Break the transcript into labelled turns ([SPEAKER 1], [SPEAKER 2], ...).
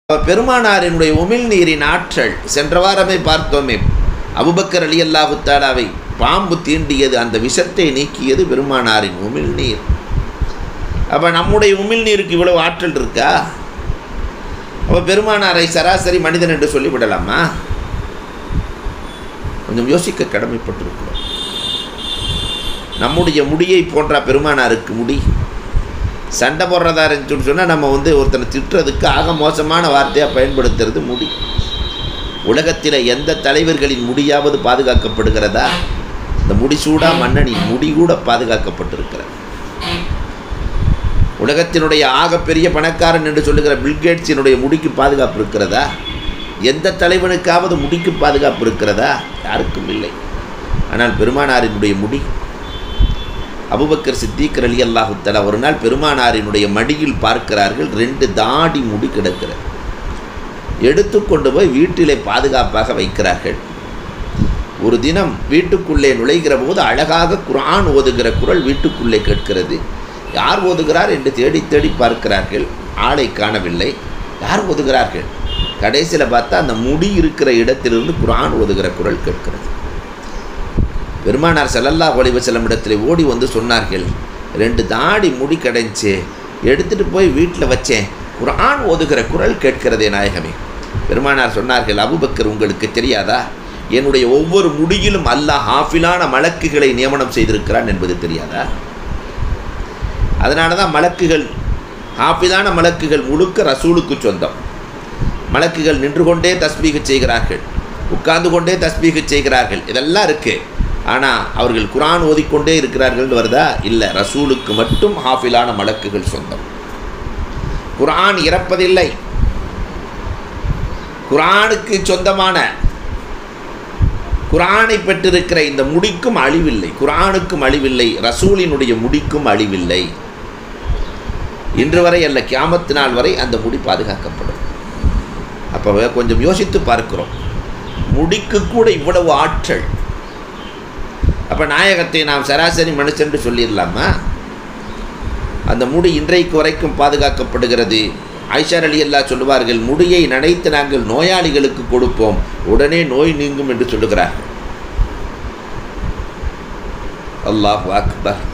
[SPEAKER 1] பெருமானாரினுடைய உமிழ்நீரின் ஆற்றல் சென்ற வாரமே பார்த்தோமே. அபூபக்கர் ரலியல்லாஹு தஆலாவை பாம்பு தீண்டியது, அந்த விஷத்தை நீக்கியது பெருமானாரின் உமிழ்நீர். அப்போ நம்முடைய உமிழ்நீருக்கு இவ்வளவு ஆற்றல் இருக்கா? அப்போ பெருமானாரை சராசரி மனிதன் என்று சொல்லிவிடலாமா? கொஞ்சம் யோசிக்க கடமைப்பட்டிருக்கிறோம். நம்முடைய முடியை போன்ற பெருமானாருக்கு முடி? சண்டை போடுறதா இருந்துச்சுன்னு சொன்னால் நம்ம ஒருத்தனை திட்டுறதுக்கு ஆக மோசமான வார்த்தையாக பயன்படுத்துறது முடி. உலகத்தில் எந்த தலைவர்களின் முடியாவது பாதுகாக்கப்படுகிறதா? இந்த முடிசூடா மன்னனின் முடி கூட பாதுகாக்கப்பட்டிருக்கிறது. உலகத்தினுடைய ஆகப்பெரிய பணக்காரன் என்று சொல்லுகிற பில்கேட்ஸினுடைய முடிக்கு பாதுகாப்பு இருக்கிறதா? எந்த தலைவனுக்காவது முடிக்கு பாதுகாப்பு இருக்கிறதா? யாருக்கும் இல்லை. ஆனால் பெருமானாரினுடைய முடி, அபூபக்கர் சித்திக் ரலியல்லாஹு தஆலா ஒரு நாள் பெருமானாரினுடைய மடியில் பார்க்கிறார்கள், 2 தாடி முடி கிடக்கிறது. எடுத்துக்கொண்டு போய் வீட்டிலே பாதுகாப்பாக வைக்கிறார்கள். ஒரு தினம் வீட்டுக்குள்ளே நுழைகிற போது அழகாக குர்ஆன் ஓதுகிற குரல் வீட்டுக்குள்ளே கேட்கிறது. யார் ஓதுகிறார் என்று தேடி தேடி பார்க்கிறார்கள், ஆளை காணவில்லை. யார் ஓதுகிறார்கள்? கடைசியில் பார்த்தா அந்த முடி இருக்கிற இடத்திலிருந்து குர்ஆன் ஓதுகிற குரல் கேட்கிறது. பெருமானார் ஸல்லல்லாஹு அலைஹி வஸல்லம் இடத்தில் ஓடி வந்து சொன்னார்கள், 2 தாடி முடி கிடைச்சு, எடுத்துகிட்டு போய் வீட்டில் வச்சேன், குர்ஆன் ஓதுகிற குரல் கேட்கிறதே நாயகமே. பெருமானார் சொன்னார்கள், அபூபக்கர் உங்களுக்கு தெரியாதா? என்னுடைய ஒவ்வொரு முடியிலும் அல்லாஹ் ஹாஃபிலான மலக்குகளை நியமனம் செய்திருக்கிறான் என்பது தெரியாதா? அதனால தான் மலக்குகள், ஹாஃபிலான மலக்குகள் முழுக்க ரசூலுக்கு சொந்தம். மலக்குகள் நின்று கொண்டே தஸ்பீஹ் செய்கிறார்கள், உட்கார்ந்து கொண்டே தஸ்பீஹ் செய்கிறார்கள், இதெல்லாம் இருக்குது. ஆனால் அவர்கள் குர்ஆன் ஓதிக்கொண்டே இருக்கிறார்கள் வருதா? இல்லை. ரசூலுக்கு மட்டும் ஹாஃபிலான மலக்குகள் சொந்தம். குர்ஆன் இறப்பதில்லை. குர்ஆனுக்கு சொந்தமான, குர்ஆனை பெற்றிருக்கிற இந்த முடிக்கும் அழிவில்லை, குர்ஆனுக்கும் அழிவில்லை, ரசூலினுடைய முடிக்கும் அழிவில்லை. இன்று வரை அல்ல, கியாமத் நாள் வரை அந்த முடி பாதுகாக்கப்படும். அப்போ கொஞ்சம் யோசித்து பார்க்கிறோம், முடிக்கு கூட இவ்வளவு ஆற்றல். அப்போ நாயகத்தை நாம் சராசரி மனுஷன் சொல்லிடலாமா? அந்த முடி இன்றைக்கு வரைக்கும் பாதுகாக்கப்படுகிறது. ஆயிஷா ரலியல்லாஹு சொல்லுவார்கள், முடியை நனைத்து நாங்கள் நோயாளிகளுக்கு கொடுப்போம், உடனே நோய் நீங்கும் என்று சொல்லுகிறார்கள். அல்லாஹு அக்பர்.